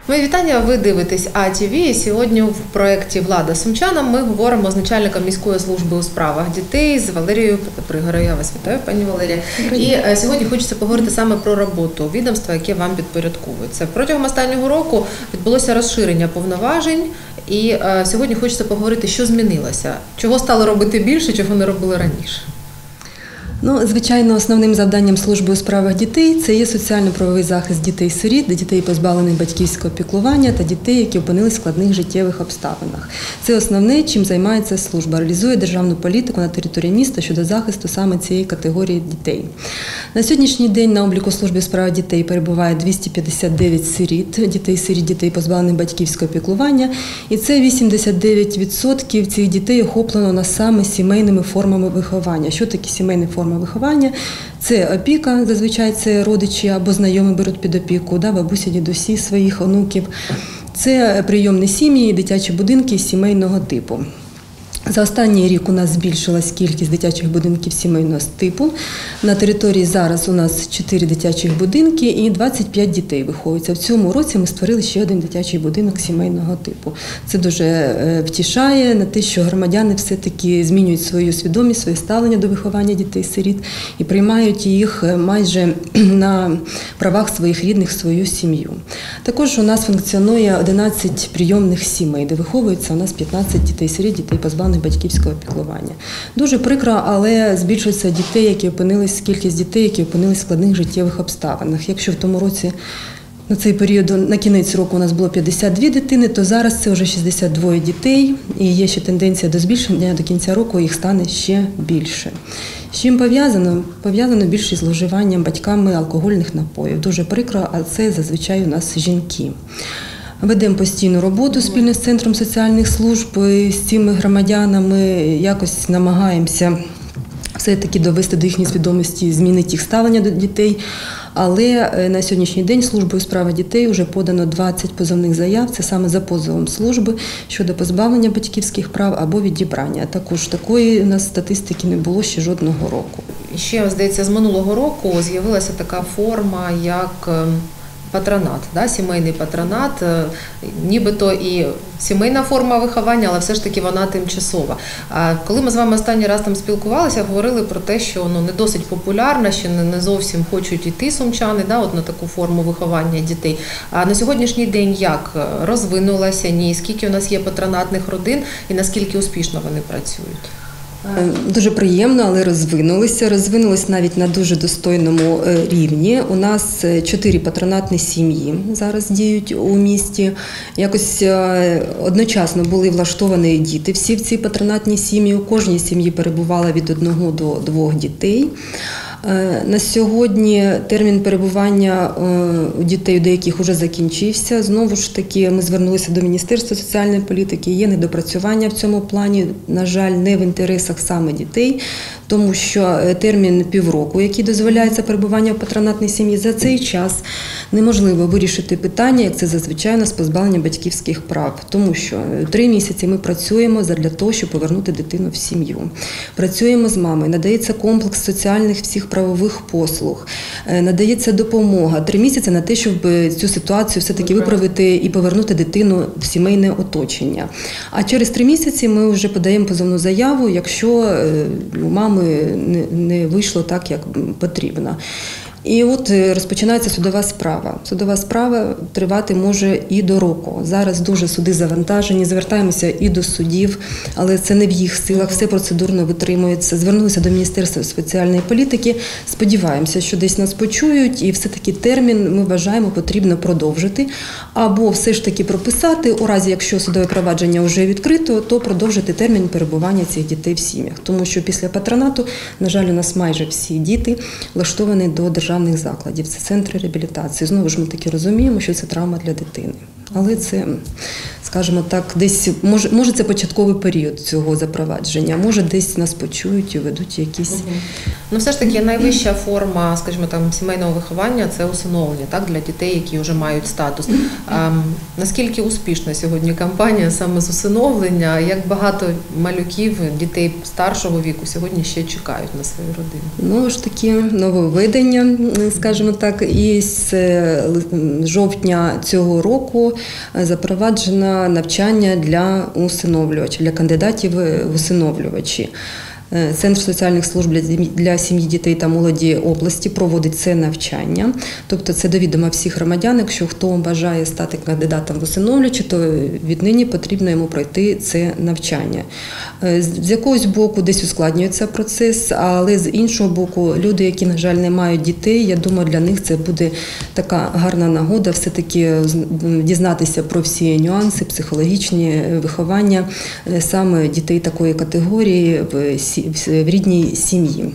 Мої вітання, ви дивитесь АТВ, і сьогодні в проєкті «Влада сумчанам» ми говоримо з начальником міської служби у справах дітей, з Валерією Потапригорою. Я вас вітаю, пані Валерія. І сьогодні хочеться поговорити саме про роботу відомства, яке вам підпорядковується. Протягом останнього року відбулося розширення повноважень, і сьогодні хочеться поговорити, що змінилося, чого стало робити більше, чого не робили раніше. Звичайно, основним завданням служби у справах дітей – це є соціально-правовий захист дітей-сиріт, дітей, позбавлених батьківського піклування та дітей, які опинились в складних життєвих обставинах. Це основне, чим займається служба, реалізує державну політику на території міста щодо захисту саме цієї категорії дітей. На сьогоднішній день на обліку служби у справах дітей перебуває 259 сиріт, дітей-сиріт, дітей, позбавлених батьківського піклування, і це 89% цих дітей охоплено на саме сімейними формами виховання. Що таке сімейні форми виховання? Це опіка, зазвичай це родичі або знайомі беруть під опіку, бабусі, дідусі своїх онуків. Це прийомні сім'ї, дитячі будинки сімейного типу. За останній рік у нас збільшилась кількість дитячих будинків сімейного типу. На території зараз у нас 4 дитячих будинки і 25 дітей виховується. В цьому році ми створили ще один дитячий будинок сімейного типу. Це дуже втішає на те, що громадяни все-таки змінюють свою свідомість, своє ставлення до виховання дітей-сиріт і приймають їх майже на правах своїх рідних, свою сім'ю. Також у нас функціонує 11 прийомних сімей, де виховується у нас 15 дітей-сиріт, дітей позбавлених батьківського піклування. Дуже прикро, але збільшується кількість дітей, які опинились в складних життєвих обставинах. Якщо в тому році на цей період, на кінець року у нас було 52 дитини, то зараз це вже 62 дітей, і є ще тенденція до збільшення, до кінця року їх стане ще більше. З чим пов'язано? Пов'язано більше з зловживанням батьками алкогольних напоїв. Дуже прикро, а це зазвичай у нас жінки. Ведемо постійну роботу спільно з Центром соціальних служб, з цими громадянами якось намагаємося все-таки довести до їхньої свідомості, змінити їх ставлення до дітей. Але на сьогоднішній день службою у справах дітей вже подано 20 позовних заяв, це саме за позовом служби, щодо позбавлення батьківських прав або відібрання. Також такої у нас статистики не було ще жодного року. Ще, здається, з минулого року з'явилася така форма, як патронат, сімейний патронат, нібито і сімейна форма виховання, але все ж таки вона тимчасова. Коли ми з вами останній раз там спілкувалися, говорили про те, що не досить популярна, що не зовсім хочуть йти сумчани на таку форму виховання дітей. А на сьогоднішній день як розвинулася, скільки у нас є патронатних родин і наскільки успішно вони працюють? Дуже приємно, але розвинулись навіть на дуже достойному рівні. У нас 4 патронатні сім'ї зараз діють у місті. Якось одночасно були влаштовані діти всі в цій патронатній сім'ї. У кожній сім'ї перебувало від 1 до 2 дітей. На сьогодні термін перебування у дітей, у деяких вже закінчився. Знову ж таки, ми звернулися до Міністерства соціальної політики. Є недопрацювання в цьому плані, на жаль, не в інтересах саме дітей, тому що термін півроку, який дозволяється перебування в патронатній сім'ї, за цей час неможливо вирішити питання, як це зазвичай у нас позбавлення батьківських прав. Тому що 3 місяці ми працюємо для того, щоб повернути дитину в сім'ю. Працюємо з мамою, надається комплекс соціальних всіх правових послуг, надається допомога. 3 місяці на те, щоб цю ситуацію все-таки виправити і повернути дитину в сімейне оточення. А через 3 місяці ми вже подаємо позовну заяву, якщо у мами не вийшло так, як потрібно. І от розпочинається судова справа. Судова справа тривати може і до року. Зараз дуже суди завантажені, звертаємося і до судів, але це не в їх силах, все процедурно витримується. Звернулися до Міністерства соціальної політики, сподіваємося, що десь нас почують, і все-таки термін, ми вважаємо, потрібно продовжити. Або все ж таки прописати, у разі, якщо судове провадження вже відкрито, то продовжити термін перебування цих дітей в сім'ях. Тому що після патронату, на жаль, у нас майже всі діти влаштовані до державних закладів, це центри реабілітації. Знову ж ми таки розуміємо, що це травма для дитини. Але це, скажімо так, десь, може це початковий період цього запровадження, може десь нас почують і ведуть якісь... Все ж таки найвища форма, скажімо, сімейного виховання – це усиновлення, для дітей, які вже мають статус. Наскільки успішна сьогодні кампанія саме з усиновлення, як багато малюків, дітей старшого віку сьогодні ще чекають на свої родини? Знову ж таки, нововведення, скажімо так, і з жовтня цього року запроваджено навчання для усиновлювачів, для кандидатів в усиновлювачі. Центр соціальних служб для сім'ї, дітей та молоді області проводить це навчання. Тобто це до відома всіх громадян, якщо хто бажає стати кандидатом в усиновлювачі, то віднині потрібно йому пройти це навчання. З якогось боку десь ускладнюється процес, але з іншого боку люди, які, на жаль, не мають дітей, я думаю, для них це буде така гарна нагода все-таки дізнатися про всі нюанси, психологічні виховання саме дітей такої категорії в рідній сім'ї.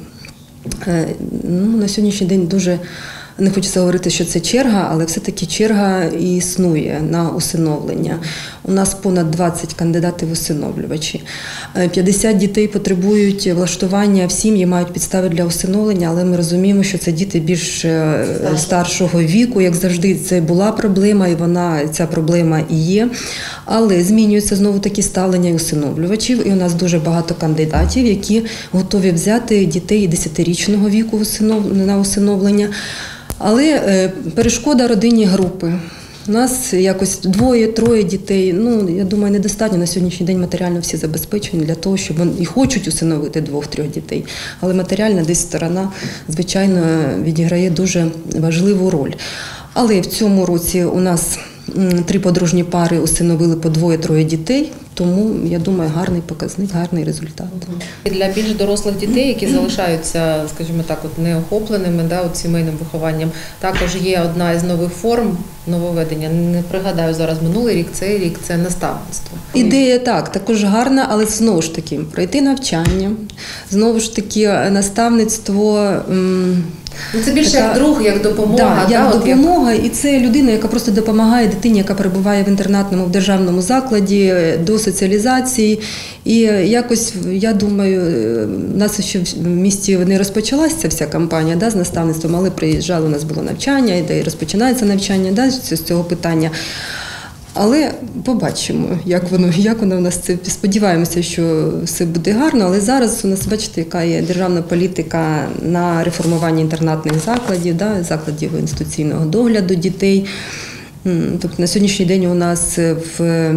На сьогоднішній день дуже не хочеться говорити, що це черга, але все-таки черга існує на усиновлення. У нас понад 20 кандидатів в усиновлювачі. 50 дітей потребують влаштування в сім'ї, мають підстави для усиновлення, але ми розуміємо, що це діти більш старшого віку. Як завжди, це була проблема, і ця проблема і є. Але змінюється знову-таки ставлення і усиновлювачів, і у нас дуже багато кандидатів, які готові взяти дітей 10-річного віку на усиновлення. Але перешкода родинні групи. У нас якось 2-3 дітей, я думаю, недостатньо на сьогоднішній день матеріально всі забезпечені для того, щоб вони і хочуть усиновити 2-3 дітей. Але матеріальна десь сторона, звичайно, відіграє дуже важливу роль. Але в цьому році у нас 3 подружні пари усиновили по 2-3 дітей, тому, я думаю, гарний показник, гарний результат. І для більш дорослих дітей, які залишаються, скажімо так, неохопленими сімейним вихованням, також є одна із нових форм нововведення. Не пригадаю зараз минулий рік, цей рік – це наставництво. Ідея також гарна, але знову ж таки пройти навчання, знову ж таки наставництво. Це більше як друг, як допомога. Як допомога, і це людина, яка просто допомагає дитині, яка перебуває в інтернатному, в державному закладі, до соціалізації. І якось, я думаю, у нас ще в місті не розпочалася ця вся кампанія з наставництвом, але приїжджали, у нас було навчання, де і розпочинається навчання з цього питання. Але побачимо, як воно в нас це. Сподіваємося, що все буде гарно, але зараз у нас, бачите, яка є державна політика на реформування інтернатних закладів, закладів інституційного догляду дітей. Тобто на сьогоднішній день у нас в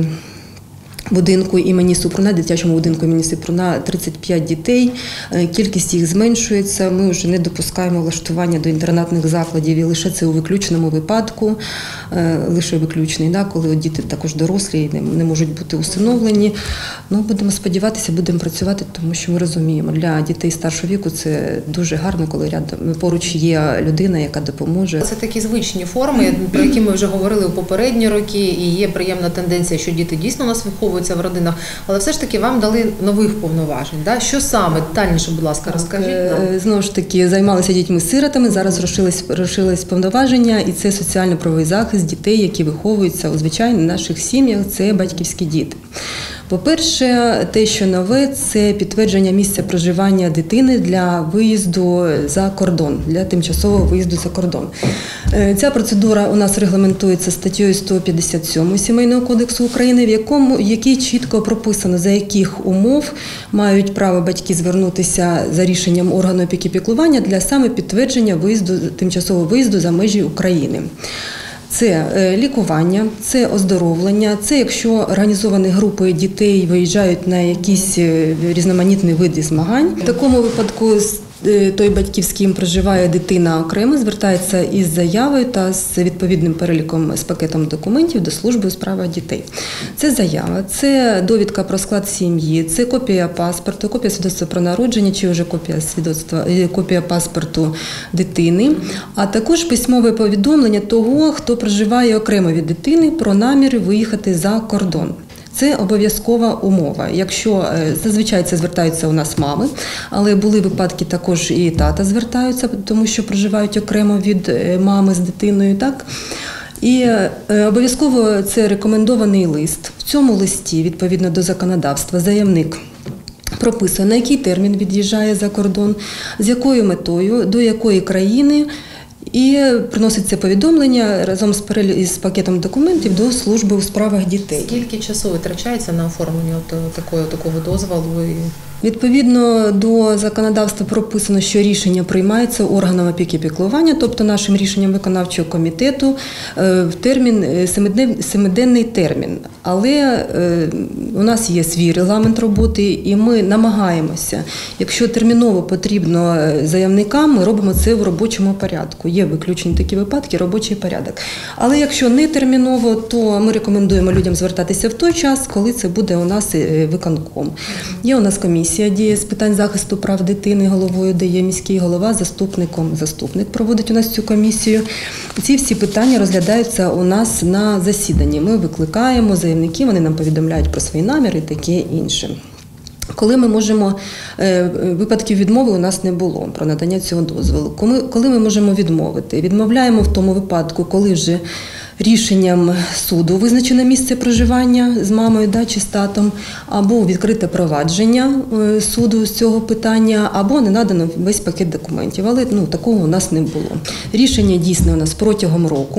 будинку імені Супруна, дитячому будинку імені Супруна 35 дітей, кількість їх зменшується, ми вже не допускаємо влаштування до інтернатних закладів і лише це у виключному випадку, лише виключний, коли діти також дорослі і не можуть бути усиновлені. Будемо сподіватися, будемо працювати, тому що ми розуміємо, для дітей старшого віку це дуже гарно, коли поруч є людина, яка допоможе. Це такі звичні форми, про які ми вже говорили у попередні роки, і є приємна тенденція, що діти дійсно у нас виховуються в родинах, але все ж таки вам дали нових повноважень. Що саме? Детальніше, будь ласка, розкажіть нам. Знову ж таки, займалися дітьми-сиротами, зараз розширились повноваження, і це соціально-правовий захист дітей, які виховуються у звичайних наших сім'ях, це батьківські діти. По-перше, те, що нове, це підтвердження місця проживання дитини для виїзду за кордон, для тимчасового виїзду за кордон. Ця процедура у нас регламентується статтею 157 Сімейного кодексу України, в якій чітко прописано, за яких умов мають право батьки звернутися за рішенням органу опіки і піклування для саме підтвердження тимчасового виїзду за межі України. Це лікування, це оздоровлення, це якщо організовані групи дітей виїжджають на якісь різноманітні види змагань. В такому випадку той батьків, з ким проживає дитина окремо, звертається із заявою та з відповідним переліком, з пакетом документів до служби у справах дітей. Це заява, це довідка про склад сім'ї, це копія паспорту, копія свідоцтва про народження чи вже копія паспорту дитини, а також письмове повідомлення того, хто проживає окремо від дитини про наміри виїхати за кордон. Це обов'язкова умова. Якщо зазвичай це звертаються у нас мами, але були випадки також і тата звертаються, тому що проживають окремо від мами з дитиною, так? І обов'язково це рекомендований лист. В цьому листі, відповідно до законодавства, заявник прописує, на який термін від'їжджає за кордон, з якою метою, до якої країни, і приносить це повідомлення разом з пакетом документів до служби у справах дітей. Скільки часу витрачається на оформлення такого дозволу? Відповідно до законодавства прописано, що рішення приймається органом опіки і піклування, тобто нашим рішенням виконавчого комітету в термін, 7-денний термін. Але у нас є свій регламент роботи, і ми намагаємося, якщо терміново потрібно заявникам, ми робимо це в робочому порядку. Є виключені такі випадки, робочий порядок. Але якщо не терміново, то ми рекомендуємо людям звертатися в той час, коли це буде у нас виконком. Є у нас комісія діє з питань захисту прав дитини, головою де є міський голова, заступник проводить у нас цю комісію. Ці всі питання розглядаються у нас на засіданні. Ми викликаємо заявників, вони нам повідомляють про свої наміри і таке інше. Коли ми можемо, випадків відмови у нас не було про надання цього дозволу. Коли ми можемо відмовити? Відмовляємо в тому випадку, коли вже рішенням суду визначено місце проживання з мамою чи з татом, або відкрите провадження суду з цього питання, або не надано весь пакет документів. Але такого у нас не було. Рішення дійсне у нас протягом року.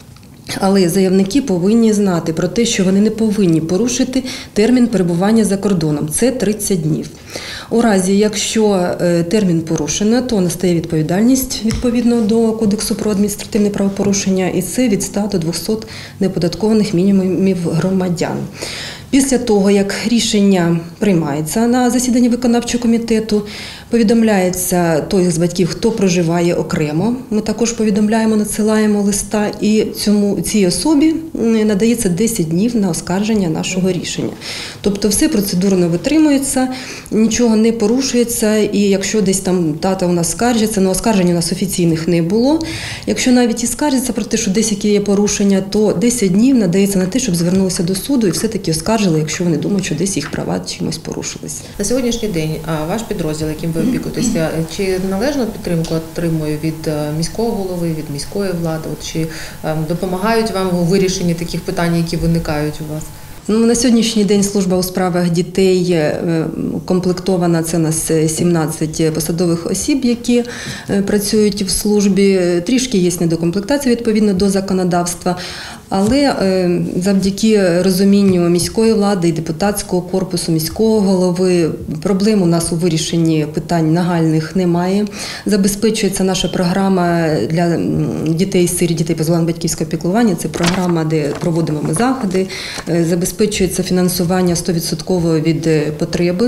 Але заявники повинні знати про те, що вони не повинні порушити термін перебування за кордоном. Це 30 днів. У разі, якщо термін порушено, то настає відповідальність відповідно до Кодексу про адміністративне правопорушення, і це від 100 до 200 неоподаткованих мінімумів громадян. Після того, як рішення приймається на засіданні виконавчого комітету, повідомляється той з батьків, хто проживає окремо. Ми також повідомляємо, надсилаємо листа, і цій особі надається 10 днів на оскарження нашого рішення. Тобто все процедурно витримується, нічого не порушується, і якщо десь там тата у нас скаржиться, оскаржень у нас офіційних не було. Якщо навіть і скаржиться про те, що десь які є порушення, то 10 днів надається на те, щоб звернулися до суду і все-таки оскаржили, якщо вони думають, що десь їх права чимось порушилися. На сьогоднішній день ваш підрозділ, яким ви опікуєтеся, чи належну підтримку отримує від міського голови, від міської влади? Чи допомагають вам у вирішенні таких питань, які виникають у вас? На сьогоднішній день служба у справах дітей комплектована, це у нас 17 посадових осіб, які працюють в службі. Трішки є недокомплектація відповідно до законодавства, але завдяки розумінню міської влади і депутатського корпусу, міського голови, проблем у нас у вирішенні питань нагальних немає. Забезпечується наша програма для дітей-сиріт, дітей позбавлених батьківського піклування. Це програма, де проводимо ми заходи, забезпечується фінансування 100% від потреби.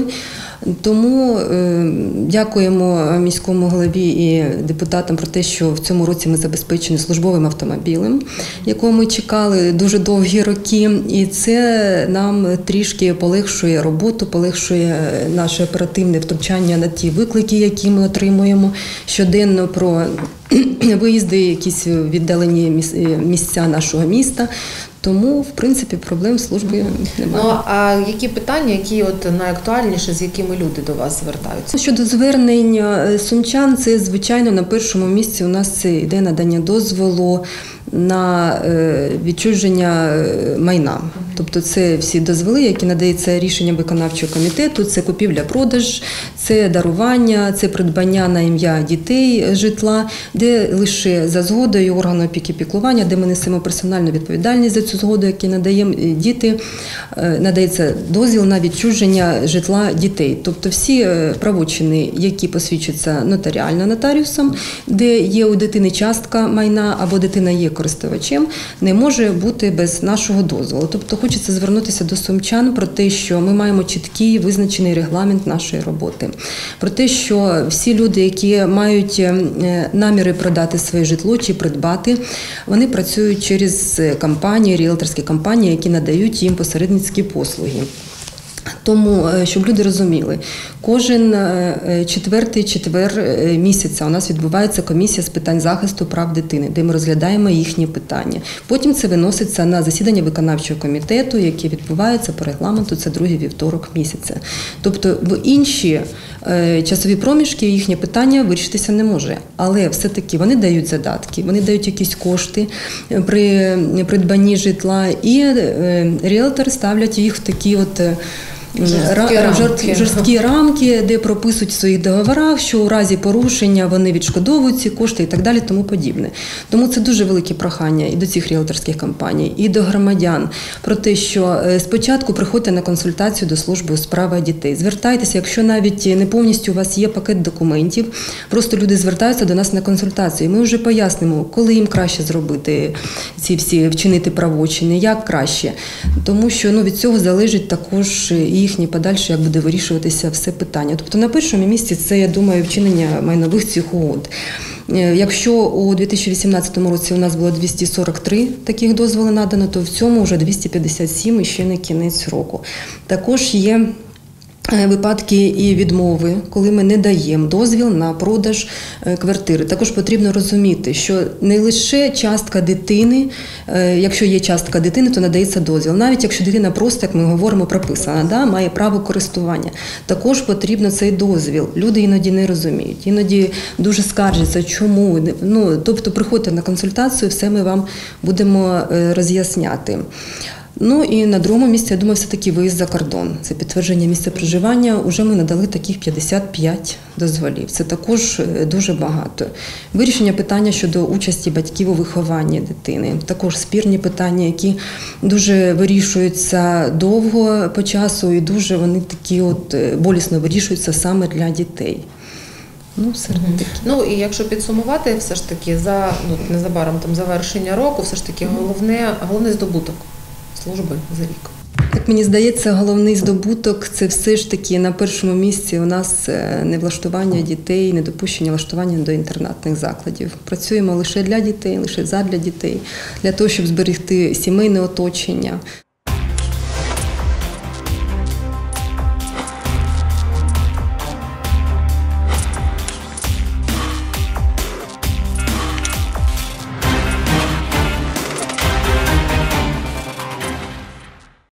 Тому дякуємо міському голові і депутатам про те, що в цьому році ми забезпечені службовим автомобілем, якого ми чекали дуже довгі роки. І це нам трішки полегшує роботу, полегшує наше оперативне втручання на ті виклики, які ми отримуємо щоденно про виїзди, якісь віддалені місця нашого міста. Тому, в принципі, проблем служби немає. А які питання, які найактуальніші, з якими люди до вас звертаються? Щодо звернень сумчан, це, звичайно, на першому місці у нас йде надання дозволу на відчуження майна. Тобто це всі дозволи, які надається рішенням виконавчого комітету, це купівля-продаж, це дарування, це придбання на ім'я дітей житла, де лише за згодою органу опіки і піклування, де ми несемо персональну відповідальність за цю згоду, яку надаємо діти, надається дозвіл на відчуження житла дітей. Тобто всі правочини, які посвідчуються нотаріально нотаріусом, де є у дитини частка майна або дитина є користувачем, не може бути без нашого дозволу. Тобто хочеться звернутися до сумчан про те, що ми маємо чіткий визначений регламент нашої роботи. Про те, що всі люди, які мають наміри продати своє житло чи придбати, вони працюють через компанії, ріелторські компанії, які надають їм посередницькі послуги. Тому, щоб люди розуміли, кожен четвертий четвер місяця у нас відбувається комісія з питань захисту прав дитини, де ми розглядаємо їхні питання. Потім це виноситься на засідання виконавчого комітету, яке відбувається по регламенту, це другий вівторок місяця. Тобто в інші часові проміжки їхнє питання вирішитися не може. Але все-таки вони дають задатки, вони дають якісь кошти при придбанні житла, і ріелтори ставлять їх в такі жорсткі рамки, де прописують в своїх договорах, що у разі порушення вони відшкодовують ці кошти і так далі, тому подібне. Тому це дуже велике прохання і до цих ріелторських компаній, і до громадян про те, що спочатку приходьте на консультацію до служби у справах дітей. Звертайтеся, якщо навіть не повністю у вас є пакет документів, просто люди звертаються до нас на консультацію. Ми вже пояснимо, коли їм краще зробити ці всі, вчинити правочини, як краще. Тому що від цього залежить також і їхнє подальше, як буде вирішуватися все питання. Тобто на першому місці це, я думаю, вчинення майнових цих угод. Якщо у 2018 році у нас було 243 таких дозволи надано, то в цьому вже 257 і ще не кінець року. Також є випадки і відмови, коли ми не даємо дозвіл на продаж квартири. Також потрібно розуміти, що не лише частка дитини, якщо є частка дитини, то надається дозвіл. Навіть якщо дитина просто, як ми говоримо, прописана, має право користування, також потрібно цей дозвіл. Люди іноді не розуміють, іноді дуже скаржаться, чому. Тобто приходьте на консультацію, все ми вам будемо роз'ясняти. І на другому місці, я думаю, все-таки виїзд за кордон. Це підтвердження місця проживання. Уже ми надали таких 55 дозволів. Це також дуже багато. Вирішення питання щодо участі батьків у вихованні дитини. Також спірні питання, які дуже вирішуються довго по часу і дуже вони такі болісно вирішуються саме для дітей. І якщо підсумувати, все ж таки незабаром завершення року, все ж таки головний здобуток служби за рік. Як мені здається, головний здобуток – це все ж таки на першому місці у нас невлаштування дітей, недопущення влаштування до інтернатних закладів. Працюємо лише для дітей, лише задля дітей, для того, щоб зберегти сімейне оточення.